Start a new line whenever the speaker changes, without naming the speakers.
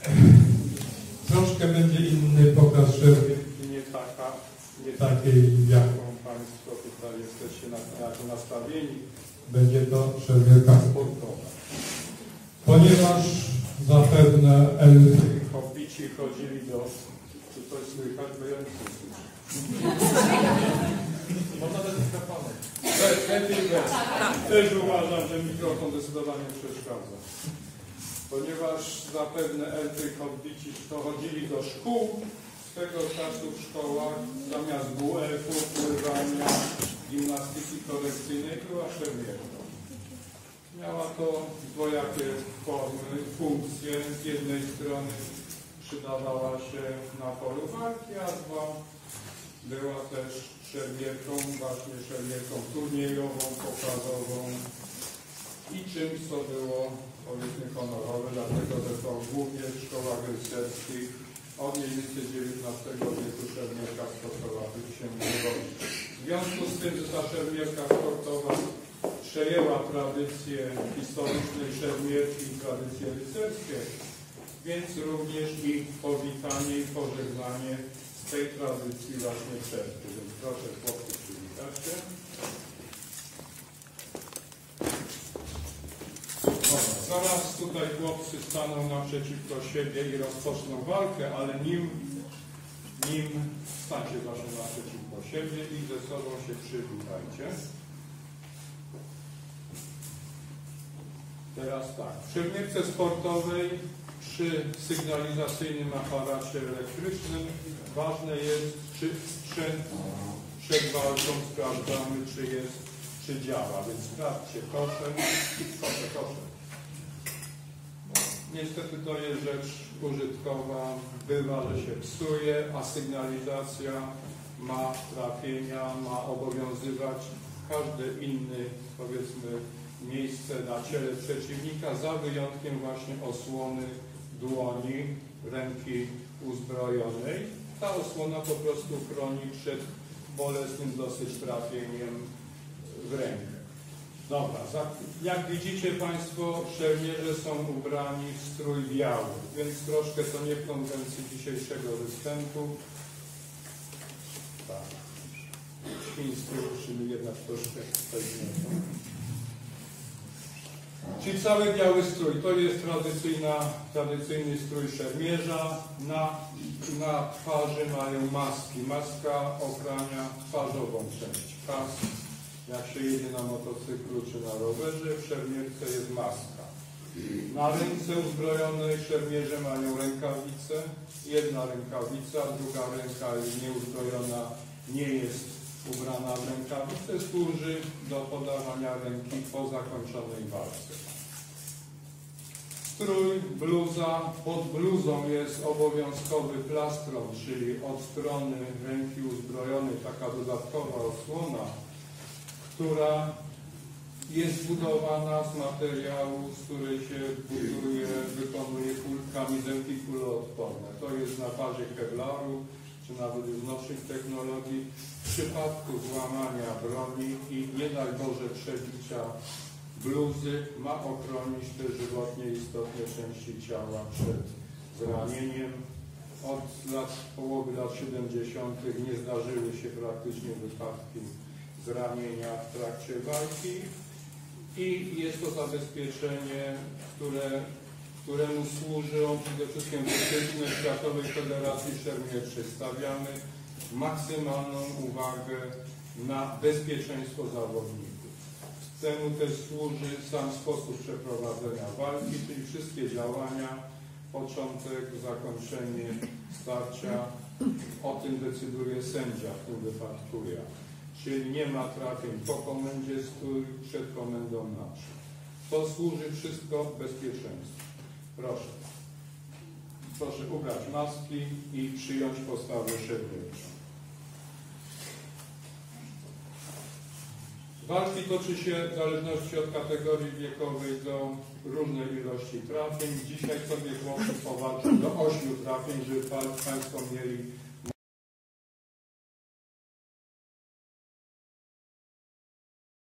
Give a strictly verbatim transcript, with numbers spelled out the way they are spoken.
Troszkę będzie inny pokaz szermierki, nie taka, nie takiej, jaką Państwo tutaj jesteście nastawieni. Będzie to szermierka sportowa. Ponieważ zapewne elfy hobbici chodzili do... Czy coś słychać? Bo ja nie słyszę. Można dać mikrofon. Lepiej bez. Też uważam, że mikrofon zdecydowanie przeszkadza. Ponieważ zapewne elfy hobbici chodzili do szkół, swego czasu w szkołach zamiast W F-u, pływania, gimnastyki korekcyjnej była szermierka. Miała to dwojakie formy, funkcje. Z jednej strony przydawała się na polu walki, a dwa była też szermierką, właśnie szermierką turniejową, pokazową i czymś, co było, powiedzmy, honorowe, dlatego że to głównie w szkołach rycerskich od mniej więcej dziewiętnastego wieku szermierka sportowa się wywodzi. W związku z tym, że ta szermierka sportowa przejęła tradycje historycznej szermierki i tradycje rycerskie, więc również i powitanie i pożegnanie z tej tradycji właśnie czerpie. Więc proszę chłopcy, przywitać się. Zaraz tutaj chłopcy staną naprzeciwko siebie i rozpoczną walkę, ale nim, nim stańcie właśnie naprzeciwko siebie i ze sobą się przywitajcie. Teraz tak, w szermierce sportowej przy sygnalizacyjnym aparacie elektrycznym ważne jest, czy sprzęt przed walką sprawdzamy, czy jest, czy działa, więc sprawdźcie kosze, kosze, kosze. Niestety to jest rzecz użytkowa, bywa, że się psuje, a sygnalizacja ma trafienia, ma obowiązywać każdy inny, powiedzmy, miejsce na ciele przeciwnika, za wyjątkiem właśnie osłony dłoni, ręki uzbrojonej. Ta osłona po prostu chroni przed bolesnym dosyć trafieniem w rękę. Dobra, jak widzicie Państwo, szermierze są ubrani w strój biały, więc troszkę to nie w konwencji dzisiejszego występu. Tak. Świński, czyli jednak troszkę pewniejszą. Czyli cały biały strój, to jest tradycyjna, tradycyjny strój szermierza. Na, na twarzy mają maski. Maska ochrania twarzową część. Kask, jak się jedzie na motocyklu czy na rowerze, w szermierce jest maska. Na ręce uzbrojonej szermierze mają rękawice. Jedna rękawica, druga ręka nieuzbrojona nie jest ubrana w rękawicę, służy do podawania ręki po zakończonej walce. Strój, bluza, pod bluzą jest obowiązkowy plastron, czyli od strony ręki uzbrojonej taka dodatkowa osłona, która jest zbudowana z materiału, z której się buduje, wykonuje kamizelki kuloodporne. To jest na bazie kevlaru, czy nawet z nowszych technologii. W przypadku złamania broni i nie daj Boże przebicia bluzy ma ochronić te żywotnie istotne części ciała przed zranieniem. Od lat, połowy lat siedemdziesiątych nie zdarzyły się praktycznie wypadki zranienia w trakcie walki i jest to zabezpieczenie, które, któremu służą przede wszystkim wytyczne Światowej Federacji Szermierczej. Stawiamy maksymalną uwagę na bezpieczeństwo zawodników. Temu też służy sam sposób przeprowadzenia walki, czyli wszystkie działania, początek, zakończenie starcia, o tym decyduje sędzia, w tym wypadku ja. Czyli nie ma trafień po komendzie stój, przed komendą naprzód. To służy wszystko bezpieczeństwu. Proszę. Proszę ubrać maski i przyjąć postawę szermierczą. Walki toczy się w zależności od kategorii wiekowej do różnej ilości trafień. Dzisiaj sobie chłopcy powalczą do ośmiu trafień, żeby Państwo mieli